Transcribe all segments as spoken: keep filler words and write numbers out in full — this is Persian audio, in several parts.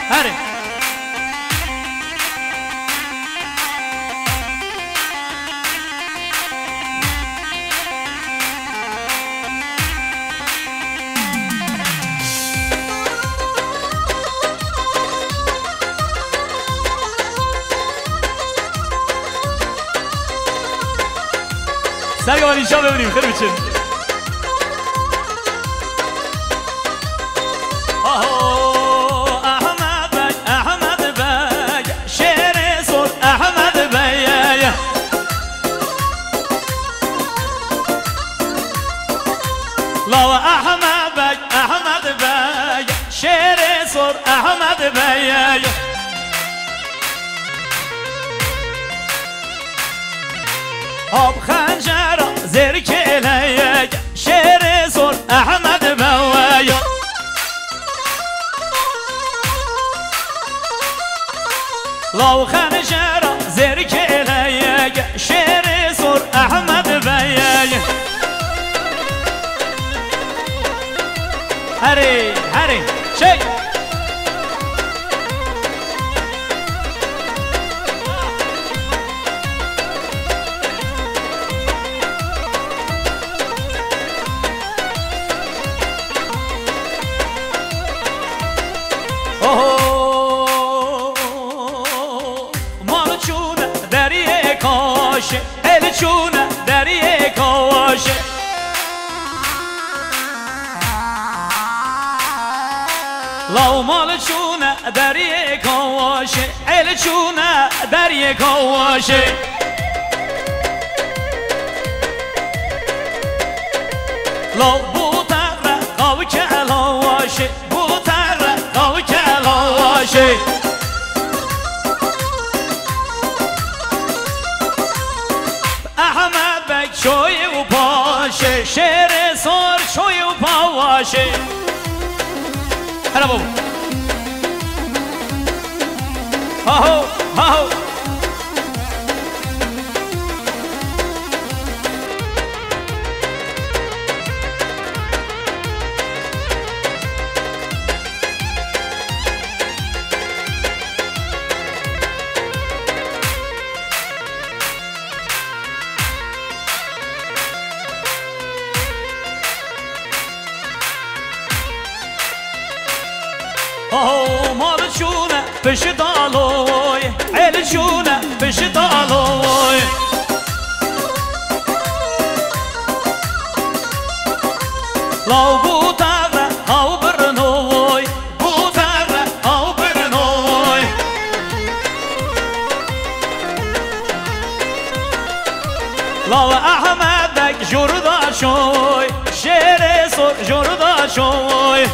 هره سرگم اینجا ببینیم خیلی بچین آهو احمد بگ احمد بگ شعر زور احمد بگ لا احمد بگ احمد بگ شعر زور احمد بگ آب خنجر زیر کلیگ شعر زور احمد بوی لاو خنجر زیر کلیگ شعر زور احمد بوی هری هری شک ال چونه دریه کاشه لاو مال چونه دریه کاشه ال چونه دریه کاشه لاو بوتر قاو کلاشه بوتر قاو کلاشه احمد بگ شوی و پاشه شعر سر شوی و پاشه هلا بابا هاهو هاهو آه مال چونه بش دالوی ال چونه بش دالوی لاو بوتر او برنوی بوتر او برنوی لاو احمد بگ جردا شوی شعر سر جردا شوی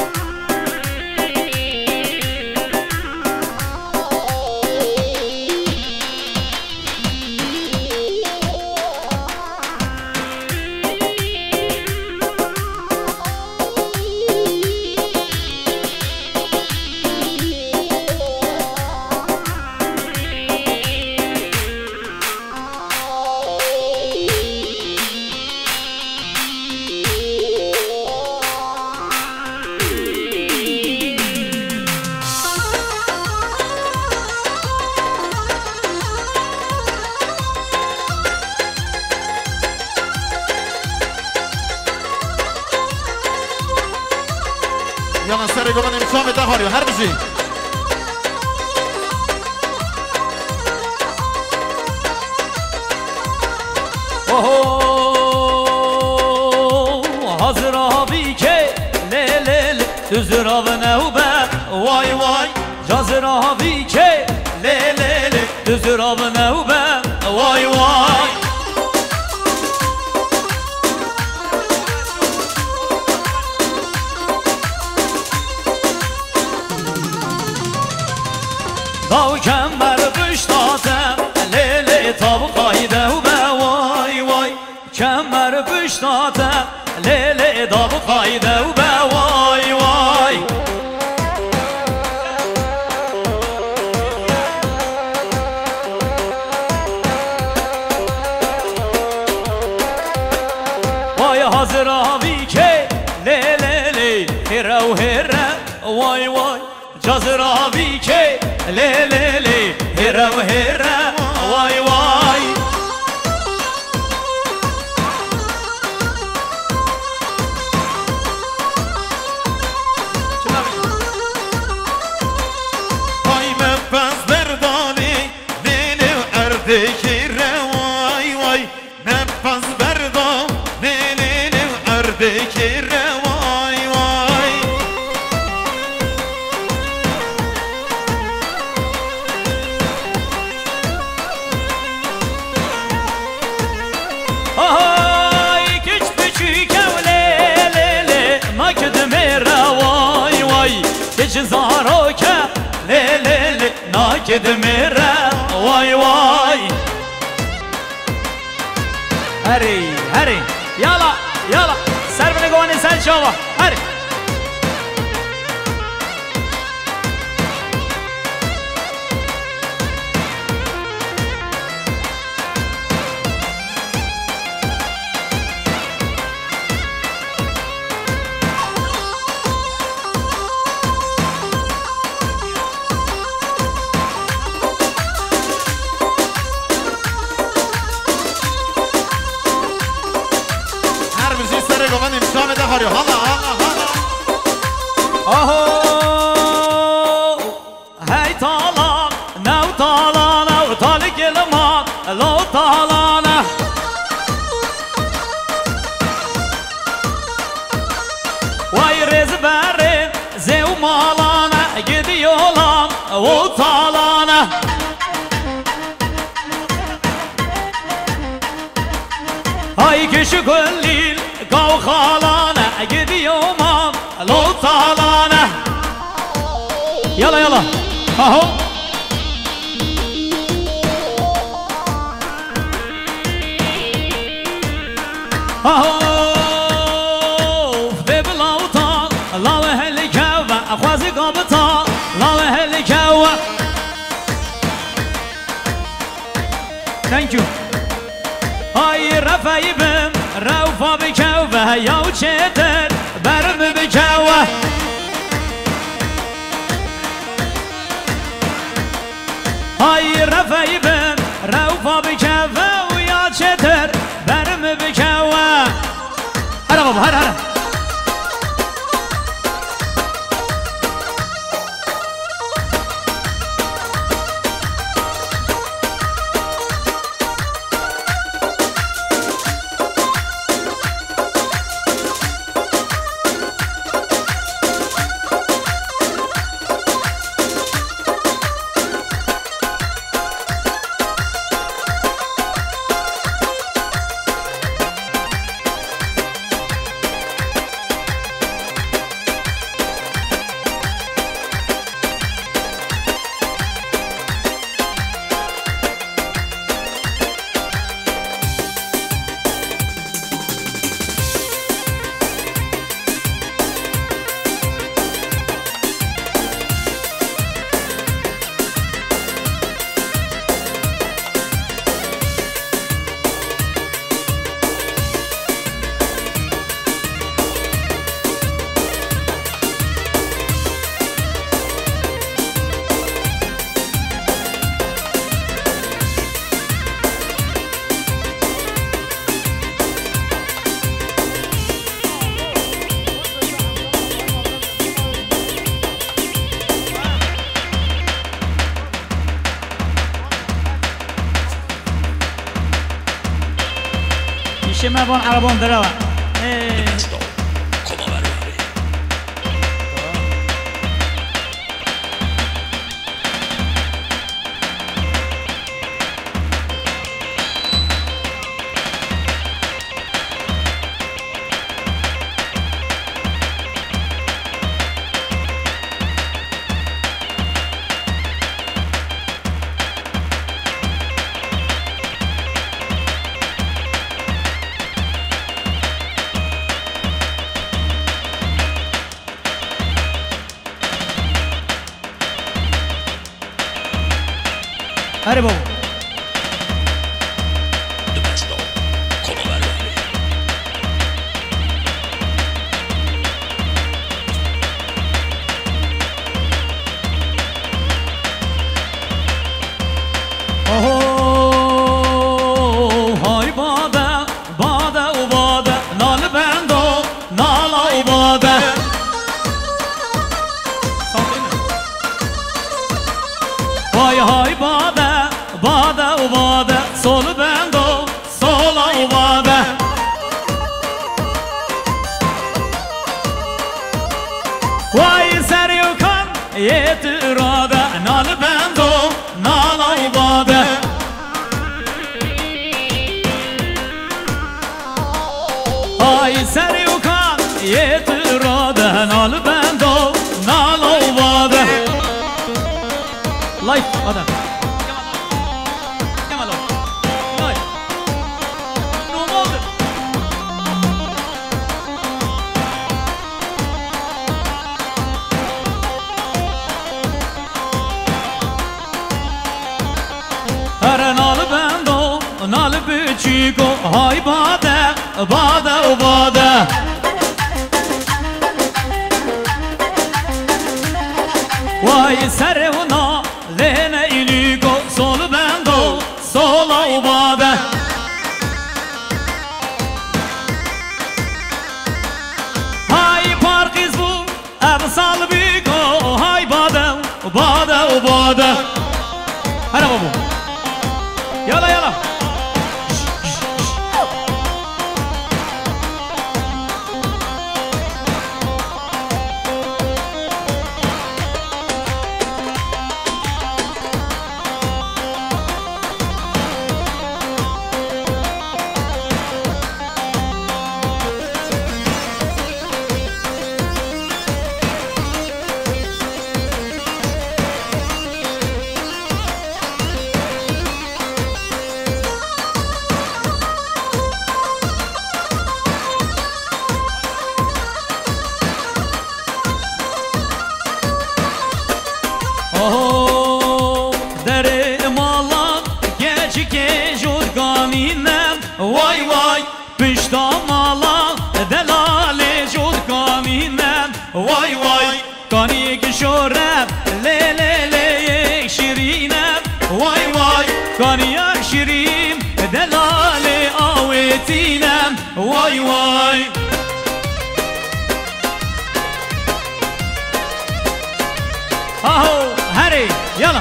یا من سر گمان امسام ده هاری هر بزی اوه حاضر آبی که لیلیل دوزر آب نوبه وای وای حاضر آبی که لیلیل دوزر آب نوبه وای وای داو کمبر پشتاتم لیلی تاب قایده و به وای وای کمبر پشتاتم لیلی تاب قایده و به وای وای وای حاضر آبی که لیلی لی هره و هره وای وای جاز راوی که لی لی لی هره و هره وای وای های من پس بردانی نیلی و اردکی وای وای من پس بردانی نیلی و اردکی وای وای آهای کچ بچیکه و لی لی لی ناکد میره وای وای کچ زارو که لی لی لی ناکد میره وای وای هری هری یالا یالا سر بنگوانی سر شما هری هر بیزی سر گوان امشام ده هاری حالا حالا حالا آهو هی تالان نو تالان او تال گلمان لو تالانه وای رز برین زیو مالانه گدیولان او تالانه های کشو گلیل گاو خالانه گدیومان لو تالانه یالا یالا آهو آهو ده بلاوتا لاو هلی کوا خوازی گابتا لاو هلی کوا Thank you های رفعی بم روفا بکوه یاو چتر برم بکوه های رفعی بم روفا بکوه و یا چتر برم بکوه هره بابا هره هره میشه من بان عربان دروم هره بابا های های باده باده و باده سول بندو سولا و باده وای سری و کن یه تراده نال بندو نالا و باده های سری و کن یه تراده نال بندو نالا و باده لایف آدم نال بچیکو های باده باده و باده وای سر و نالین ایلیکو سول بندو سولا و باده های پارکیز بو ابسال بیکو های باده باده و باده هره بابو یالا یالا وای وای پشتا مالا دلاله جود کامینم وای وای کانی که شورم لی لی لی شیرینم وای وای کانی شیرین دلاله آویتینم وای وای آهو هری یالا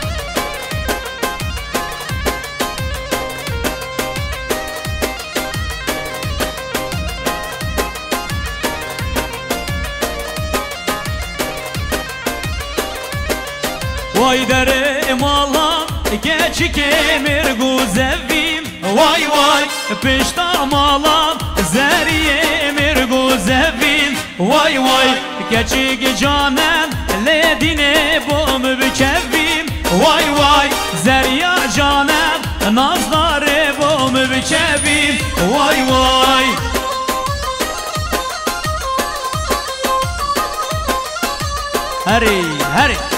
وای در مالا گچی که مرگو زویم وای وای پشتا مالا زریه مرگو زویم وای وای گچی که جانم لدینه بوم بکویم وای وای زریا جانم نازداره بوم بکویم وای وای هری هری